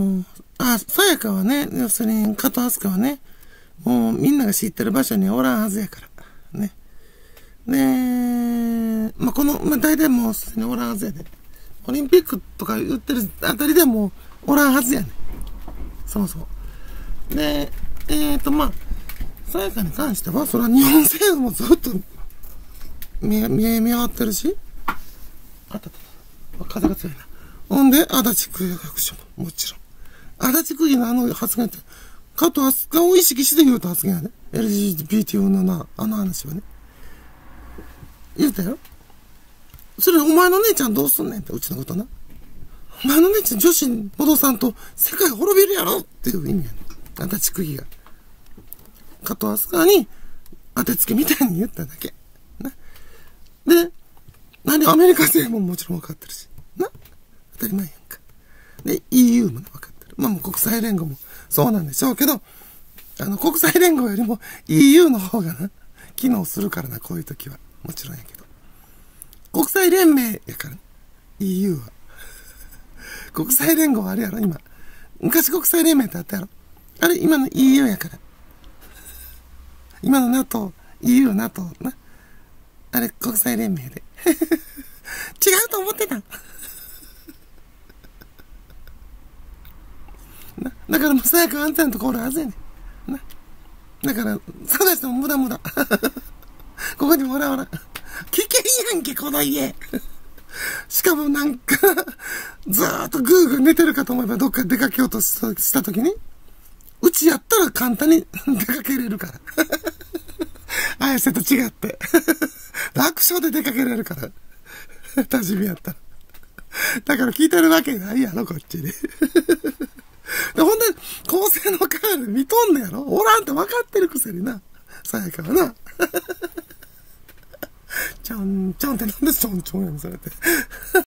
さやかはね、要するに、加藤飛鳥はね、もうみんなが知ってる場所におらんはずやから。ね。で、大体もうすでにおらんはずやで。オリンピックとか言ってるあたりでもうおらんはずやねん。そもそも。で、さやかに関しては、それは日本政府もずっと見張ってるし、風が強いな。ほんで、足立区役所も、もちろん。足立区議の発言って、加藤飛鳥を意識して言うた発言やね。LGBT の話はね。言うたよ。それ、お前の姉ちゃんどうすんねんって、うちのことな。お前の姉ちゃん女子に戻さんと、世界滅びるやろっていう意味やね。足立区議が。加藤飛鳥に、当てつけみたいに言っただけ。な。で、アメリカ政府ももちろん分かってるし。な。当たり前やんか。で、EU もね、分かってる。もう国際連合もそうなんでしょうけど、国際連合よりも EU の方がな、機能するからな、こういう時は。もちろんやけど。国際連盟やから、ね、EU は。国際連合あるやろ、今。昔国際連盟ってあったやろ。あれ、今の EU やから。今の NATO、EU、NATO な。あれ、国際連盟で。違うと思ってた。だからもうさやかあんたのとこおるはずやねん。な。だから、探しても無駄。ここにもおら。危険やんけ、この家。しかもなんか、ずーっとぐーぐー寝てるかと思えばどっか出かけようとしたときに、うちやったら簡単に出かけれるから。綾瀬と違って。楽勝で出かけれるから。多治見やったら。だから聞いてるわけないやろ、こっちで。ほんで、構成のカード見とんねやろおらんって分かってるくせにな。さやかはな。ちょんってなんでちょんやん、それって。